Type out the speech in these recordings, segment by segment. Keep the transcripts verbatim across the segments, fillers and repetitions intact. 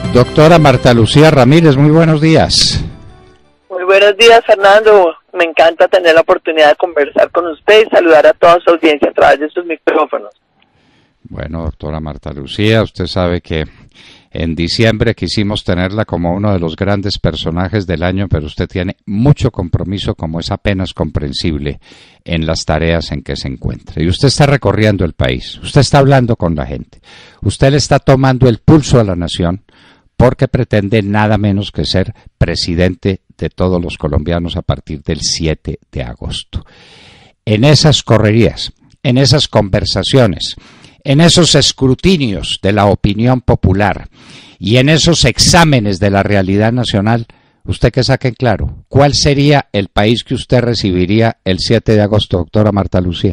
Doctora Marta Lucía Ramírez, muy buenos días. Muy buenos días, Fernando. Me encanta tener la oportunidad de conversar con usted y saludar a toda su audiencia a través de sus micrófonos. Bueno, doctora Marta Lucía, usted sabe que en diciembre quisimos tenerla como uno de los grandes personajes del año, pero usted tiene mucho compromiso, como es apenas comprensible, en las tareas en que se encuentra. Y usted está recorriendo el país, usted está hablando con la gente, usted le está tomando el pulso a la nación, porque pretende nada menos que ser presidente de todos los colombianos a partir del siete de agosto. En esas correrías, en esas conversaciones, en esos escrutinios de la opinión popular y en esos exámenes de la realidad nacional, usted que saque en claro, ¿cuál sería el país que usted recibiría el siete de agosto, doctora Marta Lucía?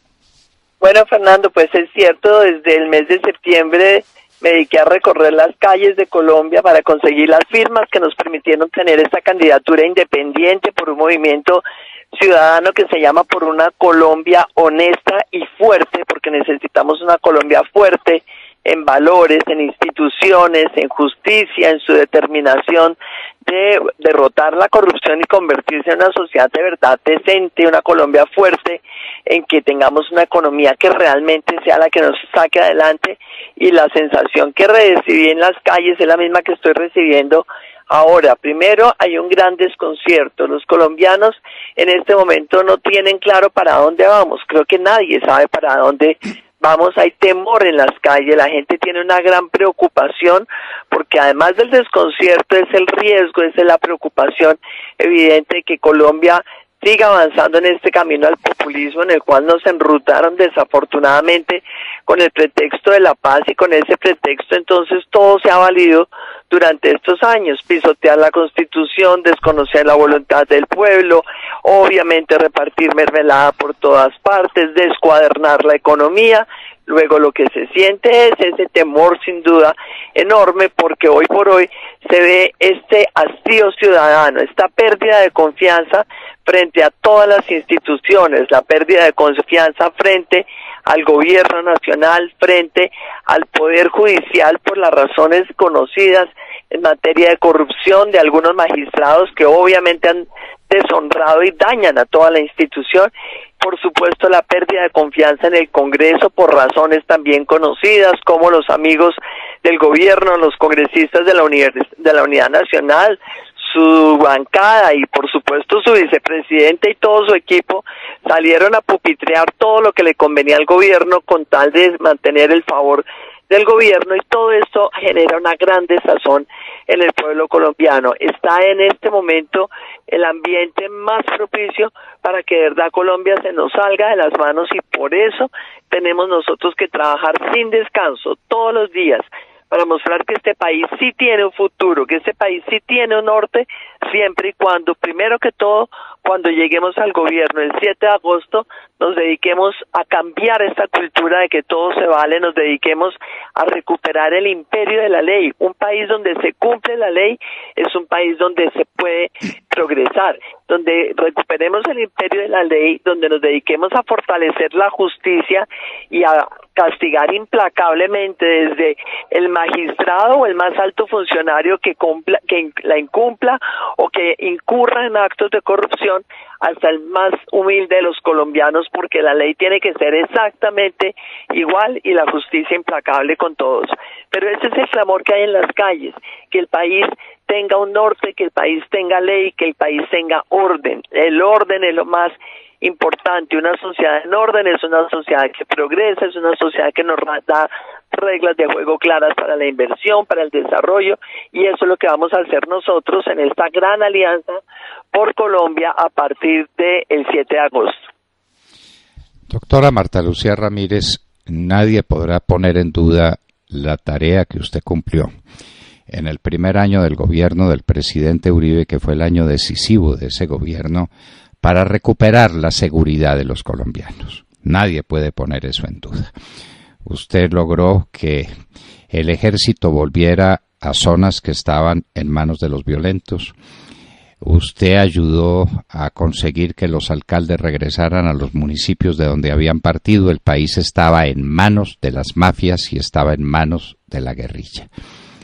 Bueno, Fernando, pues es cierto, desde el mes de septiembre me dediqué a recorrer las calles de Colombia para conseguir las firmas que nos permitieron tener esta candidatura independiente por un movimiento ciudadano que se llama Por una Colombia honesta y fuerte, porque necesitamos una Colombia fuerte en valores, en instituciones, en justicia, en su determinación de derrotar la corrupción y convertirse en una sociedad de verdad decente, una Colombia fuerte, en que tengamos una economía que realmente sea la que nos saque adelante, y la sensación que recibí en las calles es la misma que estoy recibiendo ahora. Primero, hay un gran desconcierto. Los colombianos en este momento no tienen claro para dónde vamos. Creo que nadie sabe para dónde vamos. Hay temor en las calles. La gente tiene una gran preocupación porque además del desconcierto es el riesgo, es la preocupación evidente de que Colombia siga avanzando en este camino al populismo en el cual nos enrutaron desafortunadamente con el pretexto de la paz, y con ese pretexto entonces todo se ha valido durante estos años: pisotear la Constitución, desconocer la voluntad del pueblo, obviamente repartir mermelada por todas partes, descuadernar la economía. Luego lo que se siente es ese temor sin duda enorme, porque hoy por hoy se ve este hastío ciudadano, esta pérdida de confianza frente a todas las instituciones, la pérdida de confianza frente al gobierno nacional, frente al poder judicial, por las razones conocidas en materia de corrupción de algunos magistrados que obviamente han deshonrado y dañan a toda la institución. Por supuesto, la pérdida de confianza en el Congreso por razones también conocidas, como los amigos del gobierno, los congresistas de la, univers- de la Unidad Nacional, su bancada y por supuesto su vicepresidente y todo su equipo salieron a pupitrear todo lo que le convenía al gobierno con tal de mantener el favor del gobierno, y todo esto genera una gran desazón en el pueblo colombiano. Está en este momento el ambiente más propicio para que de verdad Colombia se nos salga de las manos, y por eso tenemos nosotros que trabajar sin descanso todos los días para mostrar que este país sí tiene un futuro, que este país sí tiene un norte, siempre y cuando, primero que todo, cuando lleguemos al gobierno el siete de agosto, nos dediquemos a cambiar esta cultura de que todo se vale, nos dediquemos a recuperar el imperio de la ley. Un país donde se cumple la ley es un país donde se puede progresar, donde recuperemos el imperio de la ley, donde nos dediquemos a fortalecer la justicia y a castigar implacablemente desde el magistrado o el más alto funcionario que, cumpla, que la incumpla o que incurra en actos de corrupción, hasta el más humilde de los colombianos, porque la ley tiene que ser exactamente igual y la justicia implacable con todos. Pero ese es el clamor que hay en las calles, que el país tenga un norte, que el país tenga ley, que el país tenga orden. El orden es lo más importante. Una sociedad en orden es una sociedad que progresa, es una sociedad que nos da reglas de juego claras para la inversión, para el desarrollo, y eso es lo que vamos a hacer nosotros en esta gran alianza por Colombia a partir del siete de agosto. Doctora Marta Lucía Ramírez, nadie podrá poner en duda la tarea que usted cumplió en el primer año del gobierno del presidente Uribe, que fue el año decisivo de ese gobierno, para recuperar la seguridad de los colombianos. Nadie puede poner eso en duda. Usted logró que el ejército volviera a zonas que estaban en manos de los violentos. Usted ayudó a conseguir que los alcaldes regresaran a los municipios de donde habían partido. El país estaba en manos de las mafias y estaba en manos de la guerrilla.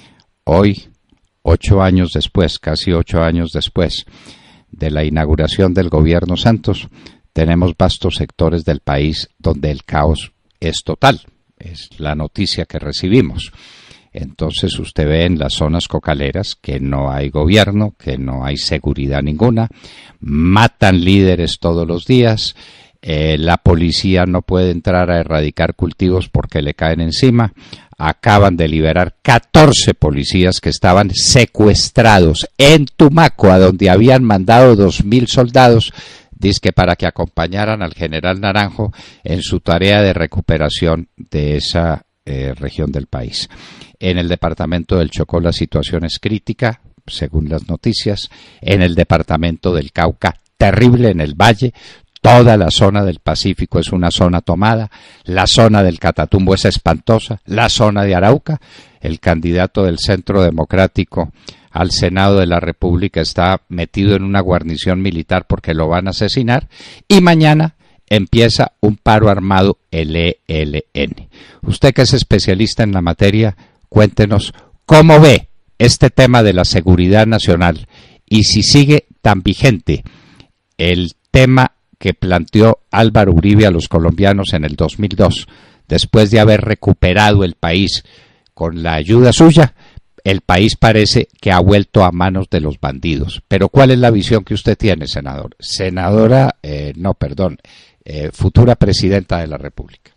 hoy, ocho años después, casi ocho años después de la inauguración del gobierno Santos, tenemos vastos sectores del país donde el caos es total. Es la noticia que recibimos. Entonces usted ve en las zonas cocaleras que no hay gobierno, que no hay seguridad ninguna, matan líderes todos los días, eh, la policía no puede entrar a erradicar cultivos porque le caen encima. Acaban de liberar catorce policías que estaban secuestrados en Tumaco, a donde habían mandado dos mil soldados, dizque para que acompañaran al general Naranjo en su tarea de recuperación de esa eh, región del país. En el departamento del Chocó la situación es crítica, según las noticias. En el departamento del Cauca, terrible. En el Valle, toda la zona del Pacífico es una zona tomada. La zona del Catatumbo es espantosa. La zona de Arauca, el candidato del Centro Democrático al Senado de la República está metido en una guarnición militar porque lo van a asesinar, y mañana empieza un paro armado el E L N. Usted, que es especialista en la materia, cuéntenos cómo ve este tema de la seguridad nacional y si sigue tan vigente el tema que planteó Álvaro Uribe a los colombianos en el dos mil dos, después de haber recuperado el país con la ayuda suya. El país parece que ha vuelto a manos de los bandidos. Pero ¿cuál es la visión que usted tiene, senador? Senadora, eh, no, perdón, eh, futura presidenta de la República.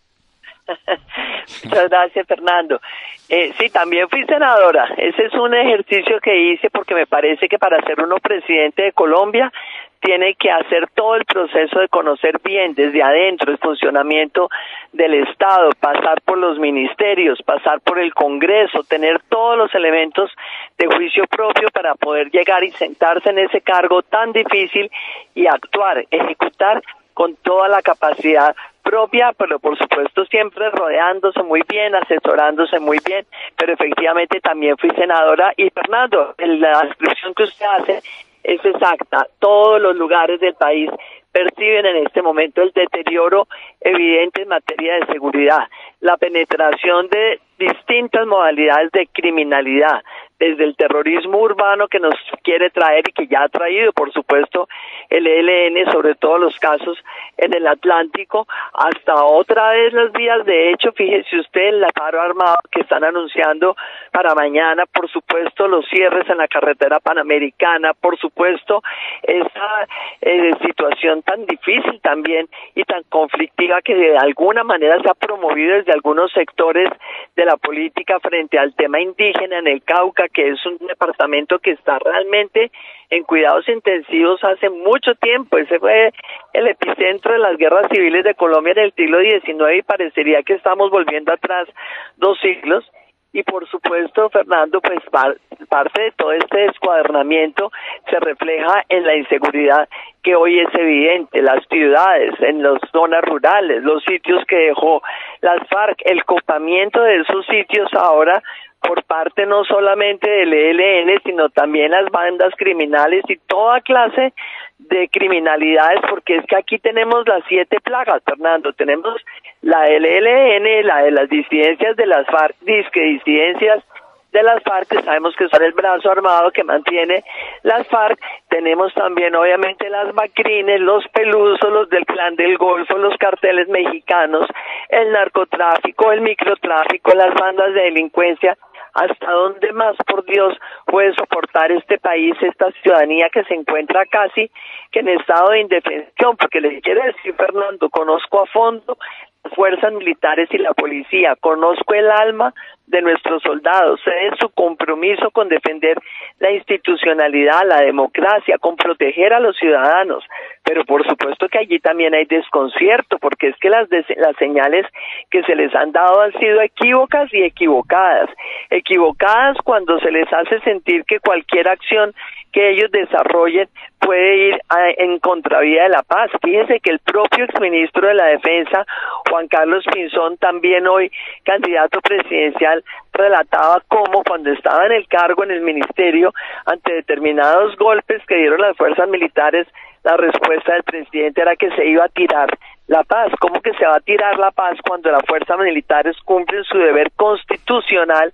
Muchas gracias, Fernando. Eh, sí, también fui senadora. Ese es un ejercicio que hice porque me parece que para ser uno presidente de Colombia tiene que hacer todo el proceso de conocer bien desde adentro el funcionamiento del Estado, pasar por los ministerios, pasar por el Congreso, tener todos los elementos de juicio propio para poder llegar y sentarse en ese cargo tan difícil y actuar, ejecutar con toda la capacidad propia, pero por supuesto siempre rodeándose muy bien, asesorándose muy bien, pero efectivamente también fui senadora. Y Fernando, la descripción que usted hace es exacta. Todos los lugares del país perciben en este momento el deterioro evidente en materia de seguridad, la penetración de distintas modalidades de criminalidad, desde el terrorismo urbano que nos quiere traer y que ya ha traído, por supuesto, el E L N, sobre todo los casos en el Atlántico, hasta otra vez las vías de hecho. Fíjese usted el paro armado que están anunciando para mañana, por supuesto los cierres en la carretera panamericana, por supuesto esa eh, situación tan difícil también y tan conflictiva que de alguna manera se ha promovido desde algunos sectores de la política frente al tema indígena en el Cauca, que es un departamento que está realmente en cuidados intensivos hace mucho tiempo. Ese fue el epicentro de las guerras civiles de Colombia en el siglo diecinueve y parecería que estamos volviendo atrás dos siglos. Y por supuesto, Fernando, pues parte de todo este descuadernamiento se refleja en la inseguridad que hoy es evidente, las ciudades, en las zonas rurales, los sitios que dejó las FARC, el copamiento de esos sitios ahora por parte no solamente del E L N, sino también las bandas criminales y toda clase de criminalidades, porque es que aquí tenemos las siete plagas, Fernando. Tenemos la del E L N, la de las disidencias de las FARC, disque disidencias de las FARC, que sabemos que son el brazo armado que mantiene las FARC. Tenemos también obviamente las macrines, los pelusos, los del Clan del Golfo, los carteles mexicanos, el narcotráfico, el microtráfico, las bandas de delincuencia. ¿Hasta dónde más, por Dios, puede soportar este país, esta ciudadanía que se encuentra casi que en estado de indefensión? Porque les quiero decir, Fernando, conozco a fondo las fuerzas militares y la policía, conozco el alma de nuestros soldados, sé de su compromiso con defender la institucionalidad, la democracia, con proteger a los ciudadanos, pero por supuesto que allí también hay desconcierto, porque es que las, des- las señales que se les han dado han sido equívocas y equivocadas, equivocadas cuando se les hace sentir que cualquier acción que ellos desarrollen puede ir a, en contravía de la paz. Fíjense que el propio exministro de la Defensa, Juan Carlos Pinzón, también hoy candidato presidencial, relataba cómo cuando estaba en el cargo en el ministerio, ante determinados golpes que dieron las fuerzas militares, la respuesta del presidente era que se iba a tirar la paz. ¿Cómo que se va a tirar la paz cuando las fuerzas militares cumplen su deber constitucional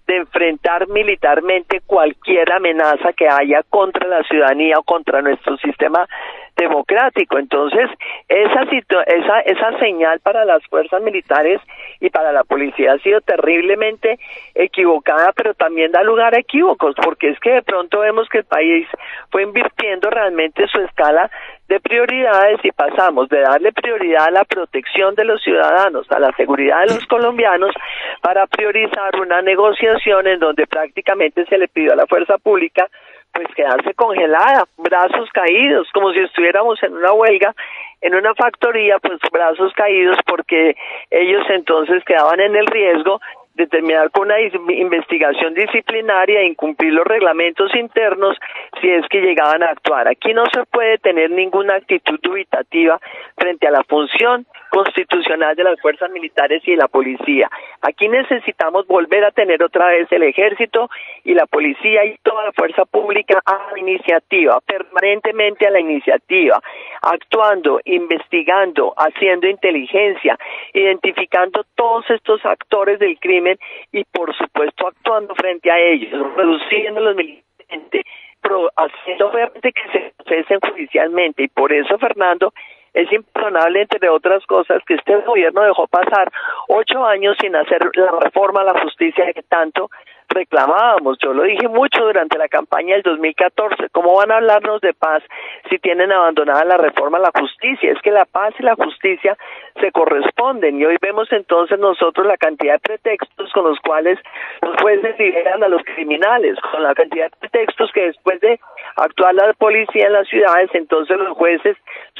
de enfrentar militarmente cualquier amenaza que haya contra la ciudadanía o contra nuestro sistema democrático. Entonces, esa, esa, esa señal para las fuerzas militares y para la policía ha sido terriblemente equivocada, pero también da lugar a equívocos, porque es que de pronto vemos que el país fue invirtiendo realmente su escala de prioridades y pasamos de darle prioridad a la protección de los ciudadanos, a la seguridad de los colombianos, para priorizar una negociación en donde prácticamente se le pidió a la fuerza pública pues quedarse congelada, brazos caídos, como si estuviéramos en una huelga, en una factoría, pues brazos caídos, porque ellos entonces quedaban en el riesgo de terminar con una investigación disciplinaria e incumplir los reglamentos internos si es que llegaban a actuar. Aquí no se puede tener ninguna actitud dubitativa frente a la función constitucional de las fuerzas militares y de la policía. Aquí necesitamos volver a tener otra vez el ejército y la policía y toda la fuerza pública a la iniciativa, permanentemente a la iniciativa, actuando, investigando, haciendo inteligencia, identificando todos estos actores del crimen y por supuesto actuando frente a ellos, reduciéndolos militarmente, pero haciendo obviamente que se procesen judicialmente. Y por eso, Fernando, es imperdonable, entre otras cosas, que este gobierno dejó pasar ocho años sin hacer la reforma a la justicia que tanto reclamábamos. Yo lo dije mucho durante la campaña del dos mil catorce. ¿Cómo van a hablarnos de paz si tienen abandonada la reforma a la justicia? Es que la paz y la justicia se corresponden, y hoy vemos entonces nosotros la cantidad de pretextos con los cuales los jueces liberan a los criminales, con la cantidad de pretextos que después de actuar la policía en las ciudades, entonces los jueces...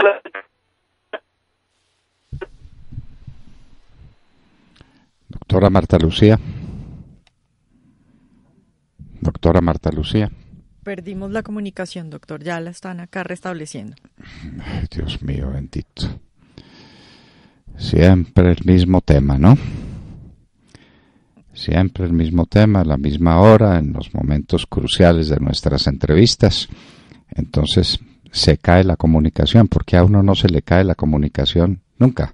Doctora Marta Lucía. Doctora Marta Lucía. Perdimos la comunicación, doctor. Ya la están acá restableciendo. Ay, Dios mío, bendito. Siempre el mismo tema, ¿no? Siempre el mismo tema, a la misma hora, en los momentos cruciales de nuestras entrevistas. Entonces se cae la comunicación, porque a uno no se le cae la comunicación nunca.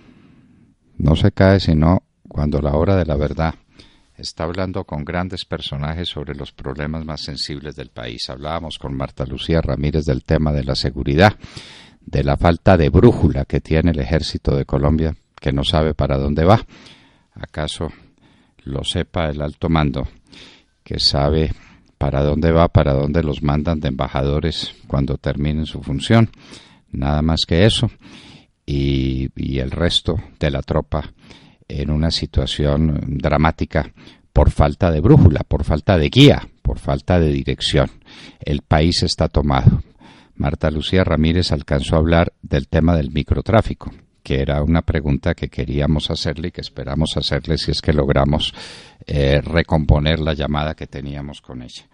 No se cae sino cuando la hora de la verdad está hablando con grandes personajes sobre los problemas más sensibles del país. Hablábamos con Marta Lucía Ramírez del tema de la seguridad, de la falta de brújula que tiene el Ejército de Colombia, que no sabe para dónde va. ¿Acaso lo sepa el alto mando, que sabe para dónde va, para dónde los mandan de embajadores cuando terminen su función? Nada más que eso. Y, y el resto de la tropa en una situación dramática por falta de brújula, por falta de guía, por falta de dirección. El país está tomado. Marta Lucía Ramírez alcanzó a hablar del tema del microtráfico, que era una pregunta que queríamos hacerle y que esperamos hacerle si es que logramos eh, recomponer la llamada que teníamos con ella.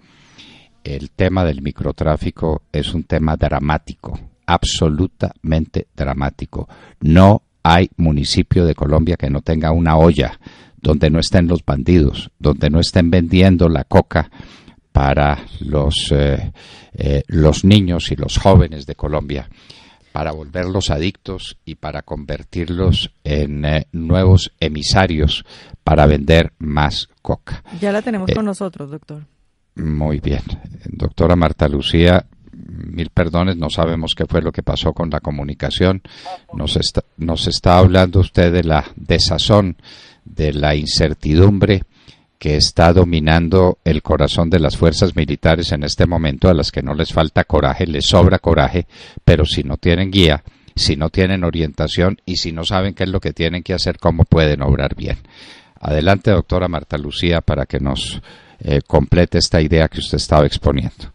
El tema del microtráfico es un tema dramático, absolutamente dramático. No hay municipio de Colombia que no tenga una olla donde no estén los bandidos, donde no estén vendiendo la coca para los, eh, eh, los niños y los jóvenes de Colombia, para volverlos adictos y para convertirlos en eh, nuevos emisarios para vender más coca. Ya la tenemos eh, con nosotros, doctor. Muy bien. Doctora Marta Lucía, mil perdones, no sabemos qué fue lo que pasó con la comunicación. Nos está, nos está hablando usted de la desazón, de la incertidumbre que está dominando el corazón de las fuerzas militares en este momento, a las que no les falta coraje, les sobra coraje, pero si no tienen guía, si no tienen orientación y si no saben qué es lo que tienen que hacer, ¿cómo pueden obrar bien? Adelante, doctora Marta Lucía, para que nos eh, complete esta idea que usted estaba exponiendo.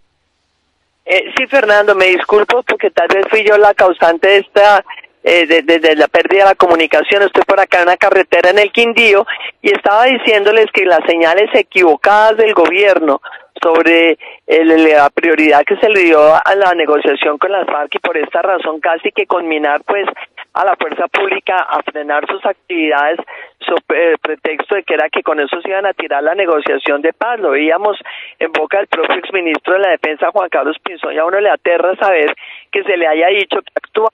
Eh, sí, Fernando, me disculpo porque tal vez fui yo la causante de esta, eh, de, de, de la pérdida de la comunicación. Estoy por acá en una carretera en el Quindío y estaba diciéndoles que las señales equivocadas del gobierno sobre el, la prioridad que se le dio a la negociación con las FARC, y por esta razón casi que conminar pues a la fuerza pública a frenar sus actividades sobre el pretexto de que era que con eso se iban a tirar la negociación de paz. Lo veíamos en boca del propio exministro de la Defensa, Juan Carlos Pinzón, y a uno le aterra saber que se le haya dicho que actúa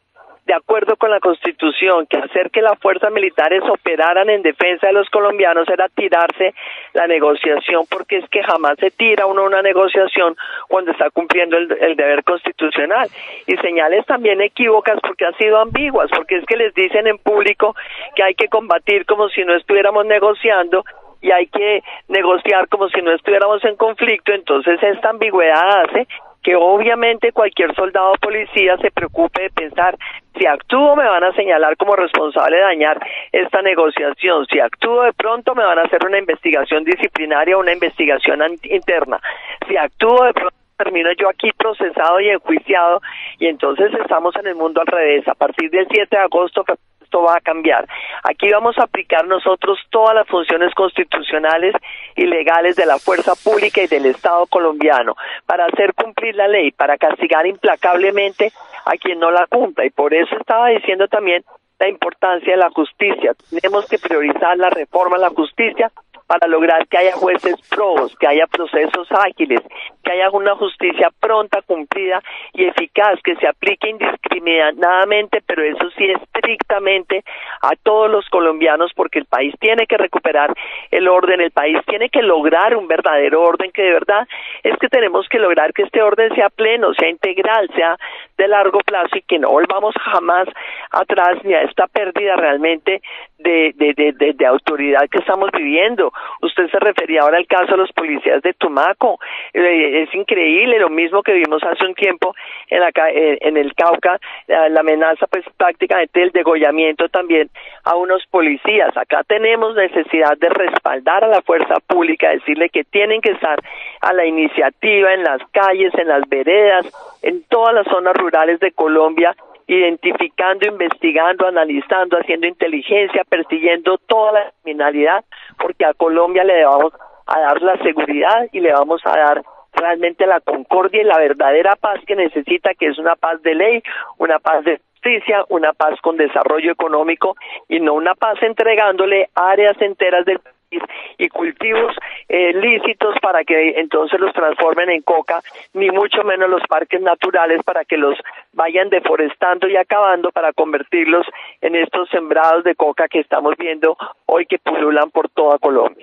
de acuerdo con la Constitución, que hacer que las fuerzas militares operaran en defensa de los colombianos era tirarse la negociación, porque es que jamás se tira uno una negociación cuando está cumpliendo el, el deber constitucional. Y señales también equívocas porque han sido ambiguas, porque es que les dicen en público que hay que combatir como si no estuviéramos negociando y hay que negociar como si no estuviéramos en conflicto. Entonces esta ambigüedad hace que obviamente cualquier soldado o policía se preocupe de pensar, si actúo me van a señalar como responsable de dañar esta negociación, si actúo de pronto me van a hacer una investigación disciplinaria o una investigación interna, si actúo de pronto termino yo aquí procesado y enjuiciado, y entonces estamos en el mundo al revés. A partir del siete de agosto esto va a cambiar. Aquí vamos a aplicar nosotros todas las funciones constitucionales y legales de la fuerza pública y del Estado colombiano para hacer cumplir la ley, para castigar implacablemente a quien no la cumpla. Y por eso estaba diciendo también la importancia de la justicia. Tenemos que priorizar la reforma a la justicia para lograr que haya jueces probos, que haya procesos ágiles, que haya una justicia pronta, cumplida y eficaz, que se aplique indiscriminadamente, pero eso sí estrictamente a todos los colombianos, porque el país tiene que recuperar el orden, el país tiene que lograr un verdadero orden, que de verdad es que tenemos que lograr que este orden sea pleno, sea integral, sea de largo plazo y que no volvamos jamás atrás ni a esta pérdida realmente de, de, de, de, de autoridad que estamos viviendo. Usted se refería ahora al caso de los policías de Tumaco. Eh, es increíble, lo mismo que vimos hace un tiempo en, la, en el Cauca, la, la amenaza pues prácticamente del degollamiento también a unos policías. Acá tenemos necesidad de respaldar a la fuerza pública, decirle que tienen que estar a la iniciativa en las calles, en las veredas, en todas las zonas rurales de Colombia, identificando, investigando, analizando, haciendo inteligencia, persiguiendo toda la criminalidad, porque a Colombia le vamos a dar la seguridad y le vamos a dar realmente la concordia y la verdadera paz que necesita, que es una paz de ley, una paz de justicia, una paz con desarrollo económico y no una paz entregándole áreas enteras del país y cultivos eh, lícitos para que entonces los transformen en coca, ni mucho menos los parques naturales para que los vayan deforestando y acabando para convertirlos en estos sembrados de coca que estamos viendo hoy que pululan por toda Colombia.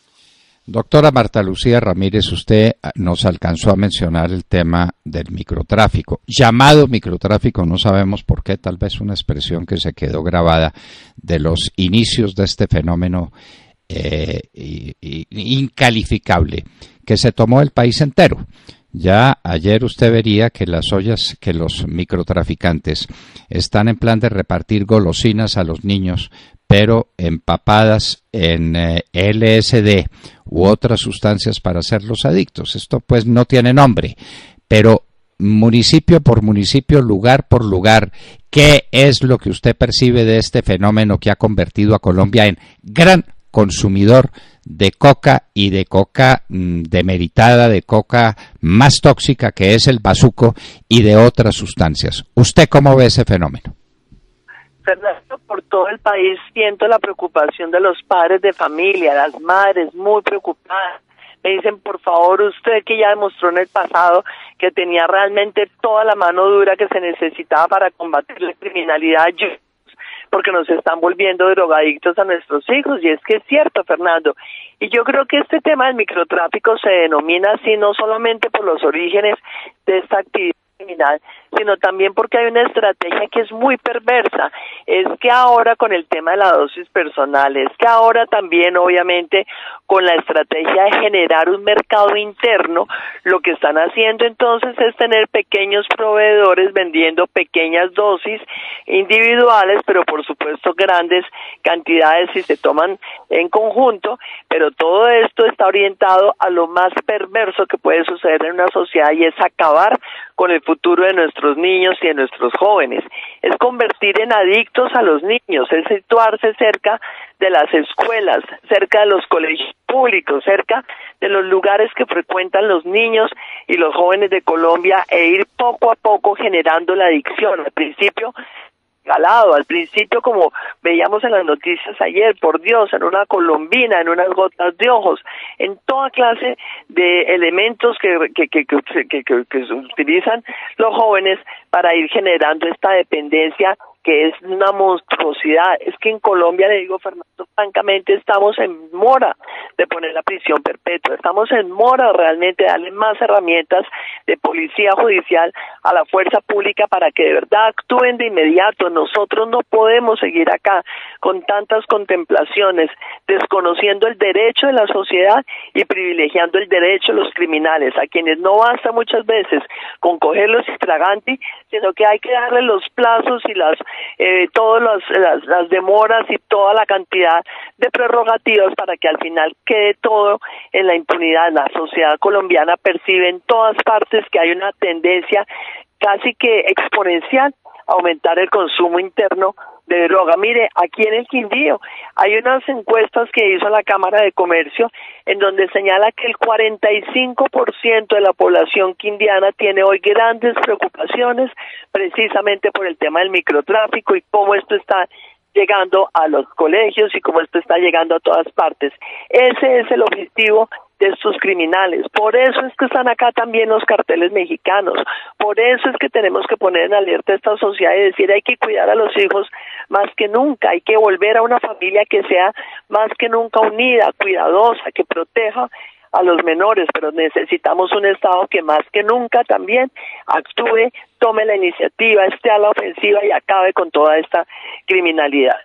Doctora Marta Lucía Ramírez, usted nos alcanzó a mencionar el tema del microtráfico, llamado microtráfico, no sabemos por qué, tal vez una expresión que se quedó grabada de los inicios de este fenómeno eh, y, y, incalificable, que se tomó el país entero. Ya ayer usted vería que las ollas, que los microtraficantes están en plan de repartir golosinas a los niños, pero empapadas en eh, L S D u otras sustancias para hacerlos adictos. Esto pues no tiene nombre, pero municipio por municipio, lugar por lugar, ¿qué es lo que usted percibe de este fenómeno que ha convertido a Colombia en gran consumidor de coca y de coca mmm, demeritada, de coca más tóxica que es el bazuco y de otras sustancias? ¿Usted cómo ve ese fenómeno? Fernando, por todo el país siento la preocupación de los padres de familia, las madres muy preocupadas. Me dicen, por favor, usted que ya demostró en el pasado que tenía realmente toda la mano dura que se necesitaba para combatir la criminalidad, porque nos están volviendo drogadictos a nuestros hijos, y es que es cierto, Fernando. Y yo creo que este tema del microtráfico se denomina así no solamente por los orígenes de esta actividad criminal, sino también porque hay una estrategia que es muy perversa. Es que ahora con el tema de la dosis personal, es que ahora también obviamente con la estrategia de generar un mercado interno, lo que están haciendo entonces es tener pequeños proveedores vendiendo pequeñas dosis individuales, pero por supuesto grandes cantidades si se toman en conjunto, pero todo esto está orientado a lo más perverso que puede suceder en una sociedad, y es acabar con el futuro de nuestros niños y de nuestros jóvenes. Es convertir en adictos a los niños, es situarse cerca de las escuelas, cerca de los colegios públicos, cerca de los lugares que frecuentan los niños y los jóvenes de Colombia, e ir poco a poco generando la adicción. Al principio galado, al principio como veíamos en las noticias ayer, por Dios, en una colombina, en unas gotas de ojos, en toda clase de elementos que que que que, que, que, que utilizan los jóvenes para ir generando esta dependencia que es una monstruosidad. Es que en Colombia, le digo, Fernando, francamente estamos en mora de poner la prisión perpetua, estamos en mora realmente de darle más herramientas de policía judicial a la fuerza pública para que de verdad actúen de inmediato. Nosotros no podemos seguir acá con tantas contemplaciones, desconociendo el derecho de la sociedad y privilegiando el derecho de los criminales, a quienes no basta muchas veces con cogerlos infraganti, sino que hay que darle los plazos y las eh, todas las, las, las demoras y toda la cantidad de prerrogativas para que al final quede todo en la impunidad. La sociedad colombiana percibe en todas partes que hay una tendencia casi que exponencial a aumentar el consumo interno de droga. Mire, aquí en el Quindío hay unas encuestas que hizo la Cámara de Comercio en donde señala que el cuarenta y cinco por ciento de la población quindiana tiene hoy grandes preocupaciones precisamente por el tema del microtráfico y cómo esto está llegando a los colegios y cómo esto está llegando a todas partes. Ese es el objetivo de estos criminales. Por eso es que están acá también los carteles mexicanos. Por eso es que tenemos que poner en alerta a esta sociedad y decir hay que cuidar a los hijos más que nunca, hay que volver a una familia que sea más que nunca unida, cuidadosa, que proteja a los menores, pero necesitamos un Estado que más que nunca también actúe, tome la iniciativa, esté a la ofensiva y acabe con toda esta criminalidad.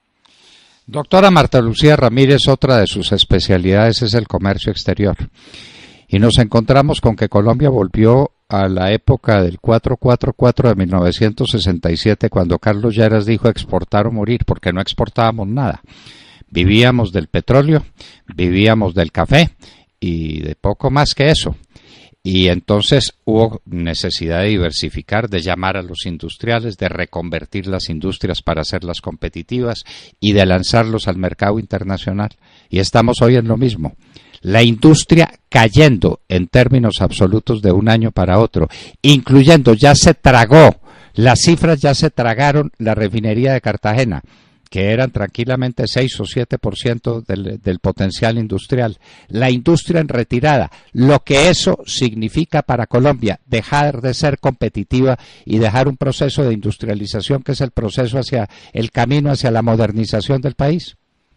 Doctora Marta Lucía Ramírez, otra de sus especialidades es el comercio exterior. Y nos encontramos con que Colombia volvió a la época del cuatro cuatro cuatro de mil novecientos sesenta y siete, cuando Carlos Lleras dijo exportar o morir, porque no exportábamos nada. Vivíamos del petróleo, vivíamos del café y de poco más que eso. Y entonces hubo necesidad de diversificar, de llamar a los industriales, de reconvertir las industrias para hacerlas competitivas y de lanzarlos al mercado internacional. Y estamos hoy en lo mismo. La industria cayendo en términos absolutos de un año para otro, incluyendo, ya se tragó, las cifras ya se tragaron la refinería de Cartagena, que eran tranquilamente seis o siete por ciento del, del potencial industrial. La industria en retirada, lo que eso significa para Colombia, dejar de ser competitiva y dejar un proceso de industrialización que es el proceso hacia el camino hacia la modernización del país.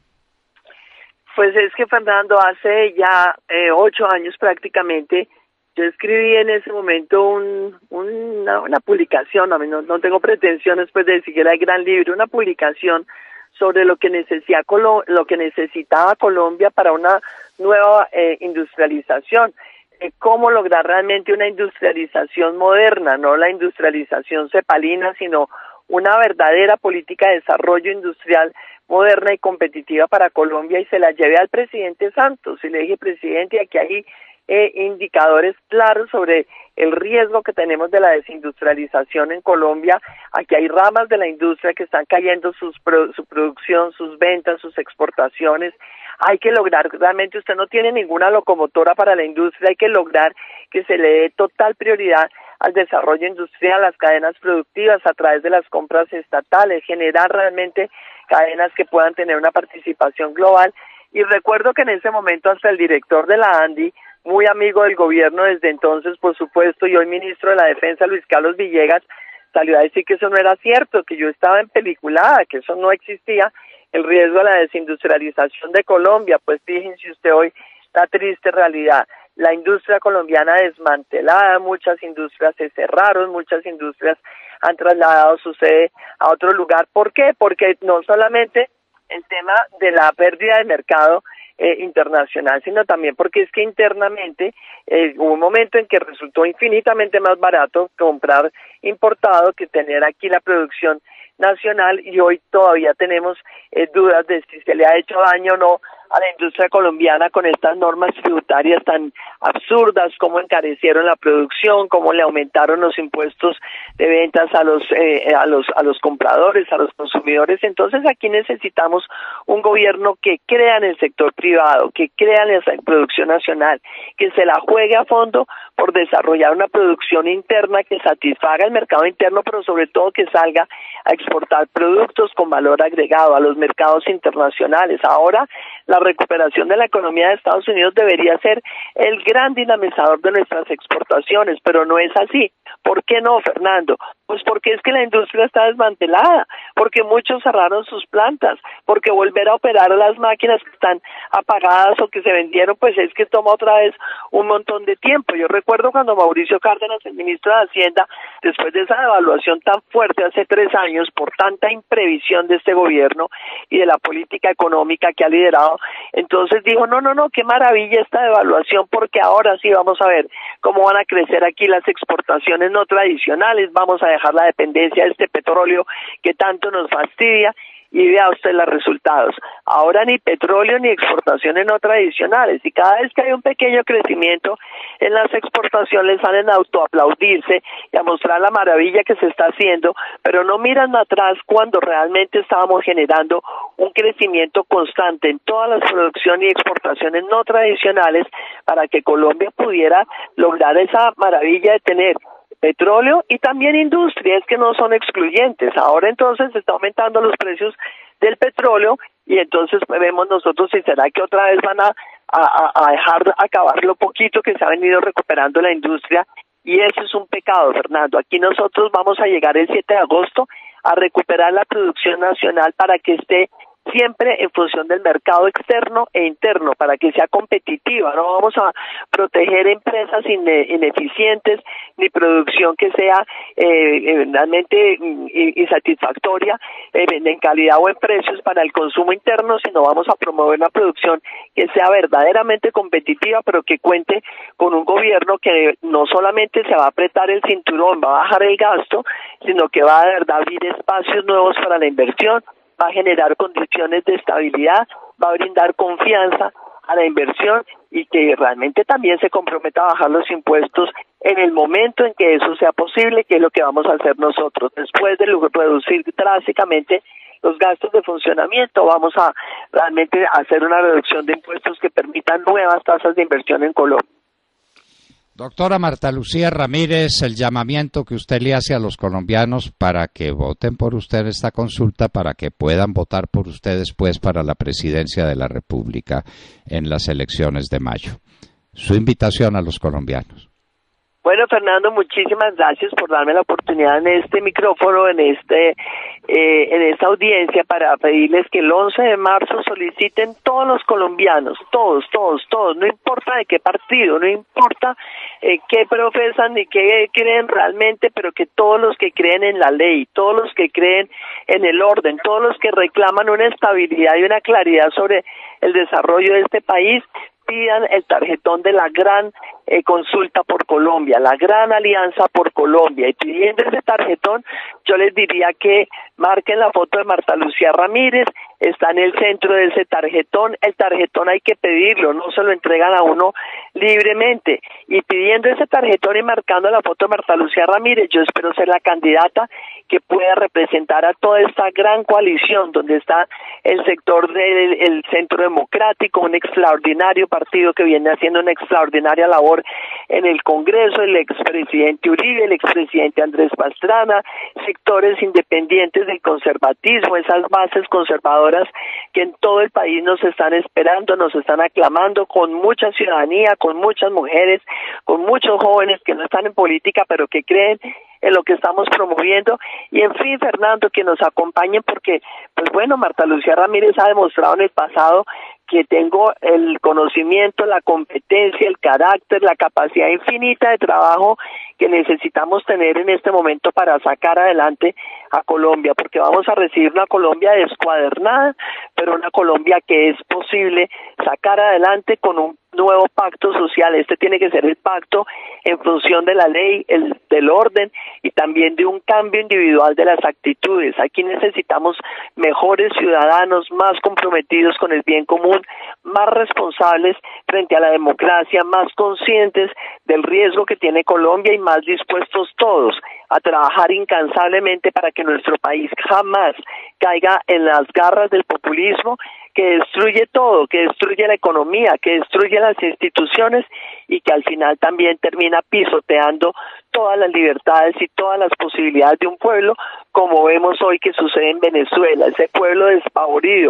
Pues es que, Fernando, hace ya eh, ocho años prácticamente, yo escribí en ese momento un, una, una publicación, a mí no, no tengo pretensiones pues de siquiera el gran libro, una publicación sobre lo que necesitaba, lo que necesitaba Colombia para una nueva eh, industrialización, eh, cómo lograr realmente una industrialización moderna, no la industrialización cepalina, sino una verdadera política de desarrollo industrial moderna y competitiva para Colombia, y se la llevé al presidente Santos y le dije, presidente, aquí hay eh, indicadores claros sobre el riesgo que tenemos de la desindustrialización en Colombia. Aquí hay ramas de la industria que están cayendo sus pro, su producción, sus ventas, sus exportaciones. Hay que lograr, realmente usted no tiene ninguna locomotora para la industria, hay que lograr que se le dé total prioridad al desarrollo industrial, a las cadenas productivas a través de las compras estatales, generar realmente cadenas que puedan tener una participación global. Y recuerdo que en ese momento hasta el director de la ANDI, muy amigo del gobierno desde entonces, por supuesto, y hoy ministro de la Defensa, Luis Carlos Villegas, salió a decir que eso no era cierto, que yo estaba en peliculada, que eso no existía, el riesgo de la desindustrialización de Colombia. Pues fíjense usted hoy la triste realidad. La industria colombiana desmantelada, muchas industrias se cerraron, muchas industrias han trasladado su sede a otro lugar. ¿Por qué? Porque no solamente el tema de la pérdida de mercado eh, internacional, sino también porque es que internamente eh, hubo un momento en que resultó infinitamente más barato comprar importado que tener aquí la producción nacional, y hoy todavía tenemos eh, dudas de si se le ha hecho daño o no a la industria colombiana con estas normas tributarias tan absurdas, cómo encarecieron la producción, cómo le aumentaron los impuestos de ventas a los eh, a los a los compradores, a los consumidores. Entonces aquí necesitamos un gobierno que crea en el sector privado, que crea en la producción nacional, que se la juegue a fondo por desarrollar una producción interna que satisfaga el mercado interno, pero sobre todo que salga a exportar productos con valor agregado a los mercados internacionales. Ahora la recuperación de la economía de Estados Unidos debería ser el gran dinamizador de nuestras exportaciones, pero no es así. ¿Por qué no, Fernando? Pues porque es que la industria está desmantelada, porque muchos cerraron sus plantas, porque volver a operar las máquinas que están apagadas o que se vendieron, pues es que toma otra vez un montón de tiempo. Yo recuerdo cuando Mauricio Cárdenas, el ministro de Hacienda, después de esa devaluación tan fuerte hace tres años, por tanta imprevisión de este gobierno y de la política económica que ha liderado, entonces dijo, no, no, no, qué maravilla esta devaluación, porque ahora sí vamos a ver cómo van a crecer aquí las exportaciones no tradicionales, vamos a dejar la dependencia de este petróleo que tanto nos fastidia, y vea usted los resultados. Ahora ni petróleo ni exportaciones no tradicionales, y cada vez que hay un pequeño crecimiento en las exportaciones salen a autoaplaudirse y a mostrar la maravilla que se está haciendo, pero no miran atrás cuando realmente estábamos generando un crecimiento constante en todas las producciones y exportaciones no tradicionales para que Colombia pudiera lograr esa maravilla de tener petróleo y también industria, es que no son excluyentes. Ahora entonces se está aumentando los precios del petróleo y entonces vemos nosotros si será que otra vez van a, a, a dejar acabar lo poquito que se ha venido recuperando la industria, y eso es un pecado, Fernando. Aquí nosotros vamos a llegar el siete de agosto a recuperar la producción nacional para que esté siempre en función del mercado externo e interno, para que sea competitiva. No vamos a proteger empresas ine ineficientes ni producción que sea eh, realmente insatisfactoria eh, en calidad o en precios para el consumo interno, sino vamos a promover una producción que sea verdaderamente competitiva, pero que cuente con un gobierno que no solamente se va a apretar el cinturón, va a bajar el gasto, sino que va a de verdad abrir espacios nuevos para la inversión, va a generar condiciones de estabilidad, va a brindar confianza a la inversión y que realmente también se comprometa a bajar los impuestos en el momento en que eso sea posible, que es lo que vamos a hacer nosotros. Después de reducir drásticamente los gastos de funcionamiento, vamos a realmente hacer una reducción de impuestos que permitan nuevas tasas de inversión en Colombia. Doctora Marta Lucía Ramírez, el llamamiento que usted le hace a los colombianos para que voten por usted en esta consulta, para que puedan votar por usted después para la presidencia de la República en las elecciones de mayo. Su invitación a los colombianos. Bueno, Fernando, muchísimas gracias por darme la oportunidad en este micrófono, en este, eh, en esta audiencia, para pedirles que el once de marzo soliciten todos los colombianos, todos, todos, todos, no importa de qué partido, no importa eh, qué profesan ni qué creen realmente, pero que todos los que creen en la ley, todos los que creen en el orden, todos los que reclaman una estabilidad y una claridad sobre el desarrollo de este país, pidan el tarjetón de la gran eh, consulta por Colombia, la gran alianza por Colombia, y pidiendo ese tarjetón, yo les diría que marquen la foto de Marta Lucía Ramírez, está en el centro de ese tarjetón. El tarjetón hay que pedirlo, no se lo entregan a uno libremente, y pidiendo ese tarjetón y marcando la foto de Marta Lucía Ramírez, yo espero ser la candidata que pueda representar a toda esta gran coalición donde está el sector del el Centro Democrático, un extraordinario partido que viene haciendo una extraordinaria labor en el Congreso, el expresidente Uribe, el expresidente Andrés Pastrana, sectores independientes del conservatismo, esas bases conservadoras que en todo el país nos están esperando, nos están aclamando, con mucha ciudadanía, con muchas mujeres, con muchos jóvenes que no están en política pero que creen en lo que estamos promoviendo, y en fin, Fernando, que nos acompañen, porque, pues bueno, Marta Lucía Ramírez ha demostrado en el pasado que tengo el conocimiento, la competencia, el carácter, la capacidad infinita de trabajo que necesitamos tener en este momento para sacar adelante a Colombia, porque vamos a recibir una Colombia descuadernada, pero una Colombia que es posible sacar adelante con un nuevo pacto social. Este tiene que ser el pacto en función de la ley, el del orden, y también de un cambio individual de las actitudes. Aquí necesitamos mejores ciudadanos, más comprometidos con el bien común, más responsables frente a la democracia, más conscientes del riesgo que tiene Colombia y más dispuestos todos a trabajar incansablemente para que nuestro país jamás caiga en las garras del populismo que destruye todo, que destruye la economía, que destruye las instituciones y que al final también termina pisoteando todas las libertades y todas las posibilidades de un pueblo, como vemos hoy que sucede en Venezuela, ese pueblo despavorido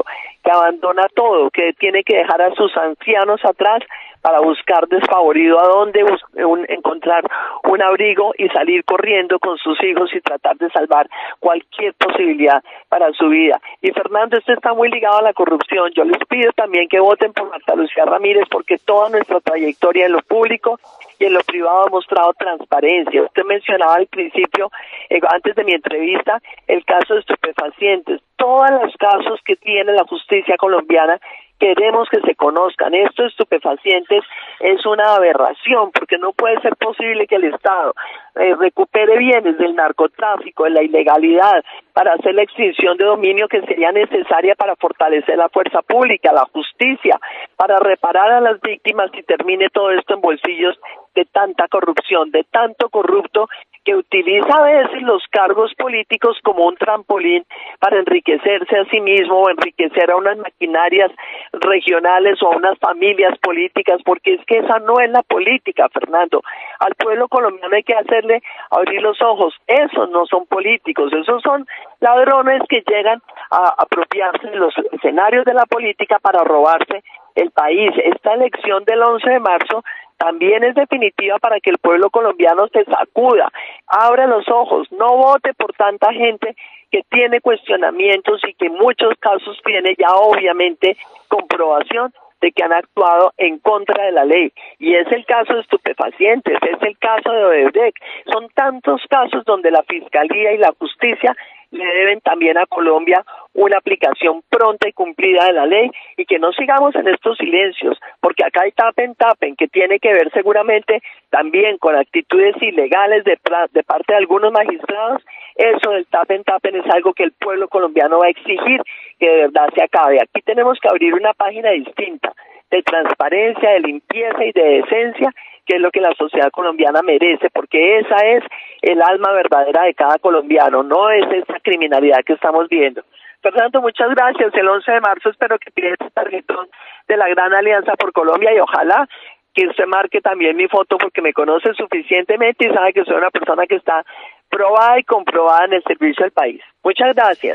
que abandona todo, que tiene que dejar a sus ancianos atrás para buscar desfavorido a dónde un, encontrar un abrigo y salir corriendo con sus hijos y tratar de salvar cualquier posibilidad para su vida. Y Fernando, esto está muy ligado a la corrupción. Yo les pido también que voten por Marta Lucía Ramírez, porque toda nuestra trayectoria en lo público y en lo privado ha mostrado transparencia. Usted mencionaba al principio, eh, antes de mi entrevista, el caso de estupefacientes. Todos los casos que tiene la justicia colombiana queremos que se conozcan. Estos estupefacientes es una aberración, porque no puede ser posible que el Estado eh, recupere bienes del narcotráfico, de la ilegalidad, para hacer la extinción de dominio que sería necesaria para fortalecer la fuerza pública, la justicia, para reparar a las víctimas, y termine todo esto en bolsillos de tanta corrupción, de tanto corrupto que utiliza a veces los cargos políticos como un trampolín para enriquecerse a sí mismo o enriquecer a unas maquinarias regionales o a unas familias políticas, porque es que esa no es la política, Fernando. Al pueblo colombiano hay que hacerle abrir los ojos. Esos no son políticos, esos son ladrones que llegan a apropiarse de los escenarios de la política para robarse el país. Esta elección del once de marzo también es definitiva para que el pueblo colombiano se sacuda, abra los ojos, no vote por tanta gente que tiene cuestionamientos y que en muchos casos tiene ya obviamente comprobación de que han actuado en contra de la ley. Y es el caso de estupefacientes, es el caso de Odebrecht. Son tantos casos donde la Fiscalía y la Justicia le deben también a Colombia una aplicación pronta y cumplida de la ley, y que no sigamos en estos silencios, porque acá hay tapen tapen que tiene que ver seguramente también con actitudes ilegales de, de parte de algunos magistrados. Eso del tapen tapen es algo que el pueblo colombiano va a exigir que de verdad se acabe. Aquí tenemos que abrir una página distinta de transparencia, de limpieza y de decencia, que es lo que la sociedad colombiana merece, porque esa es el alma verdadera de cada colombiano, no es esa criminalidad que estamos viendo. Fernando, muchas gracias. El once de marzo espero que pides este tarjetón de la Gran Alianza por Colombia, y ojalá que usted marque también mi foto, porque me conoce suficientemente y sabe que soy una persona que está probada y comprobada en el servicio al país. Muchas gracias.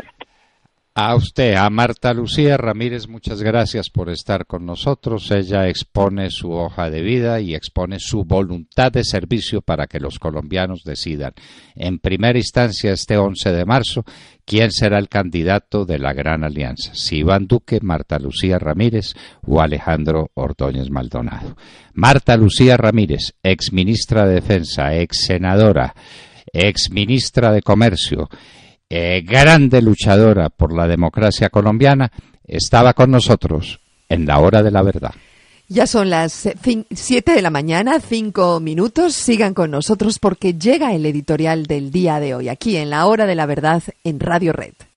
A usted, a Marta Lucía Ramírez, muchas gracias por estar con nosotros. Ella expone su hoja de vida y expone su voluntad de servicio para que los colombianos decidan, en primera instancia este once de marzo, quién será el candidato de la Gran Alianza, si Iván Duque, Marta Lucía Ramírez o Alejandro Ordóñez Maldonado. Marta Lucía Ramírez, exministra de Defensa, exsenadora, exministra de Comercio, Eh, grande luchadora por la democracia colombiana, estaba con nosotros en la hora de la verdad. Ya son las siete de la mañana, cinco minutos. Sigan con nosotros porque llega el editorial del día de hoy, aquí en la hora de la verdad en Radio Red.